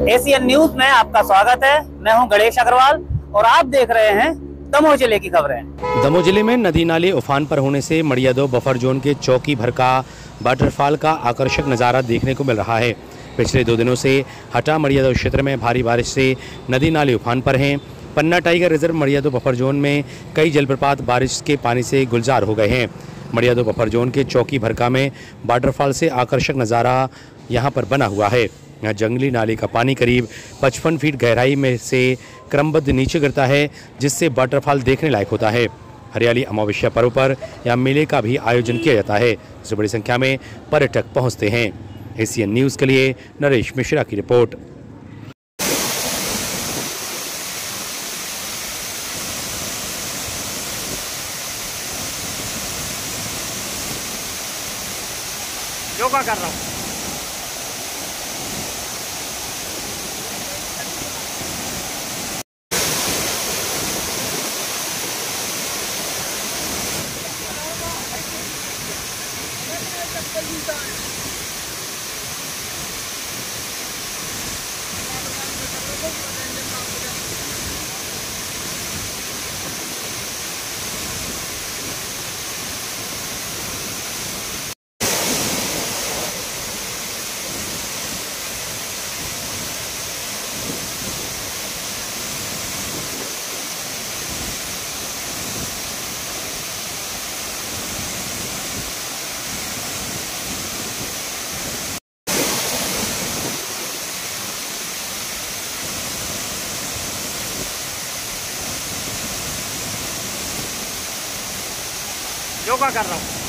Asian news में आपका स्वागत है। मैं हूं गणेश अग्रवाल और आप देख रहे हैं दमोह जिले की खबरें। दमोह जिले में नदी नाले उफान पर होने से मड़ियादो बफर जोन के चौकी भर का वाटरफॉल का आकर्षक नज़ारा देखने को मिल रहा है। पिछले 2 दिनों से हटा मड़ियादो क्षेत्र में भारी बारिश से नदी नाले उफान पर हैं। Panna tiger reserve Madiyado buffer zone में कई जलप्रपात बारिश के पानी से गुलजार हो गए हैं। मड़ियादो बफर जोन के चौकी भरका में वाटरफॉल से आकर्षक नज़ारा यहाँ पर बना हुआ है। यहाँ जंगली नाले का पानी करीब 55 फीट गहराई में से क्रमबद्ध नीचे गिरता है, जिससे वाटरफॉल देखने लायक होता है। हरियाली अमावस्या पर्व पर यहाँ मेले का भी आयोजन किया जाता है, जिससे बड़ी संख्या में पर्यटक पहुँचते हैं। एशियन न्यूज़ के लिए नरेश मिश्रा की रिपोर्ट। योगा कर रहा हूँ। योगा कर रहा हूँ।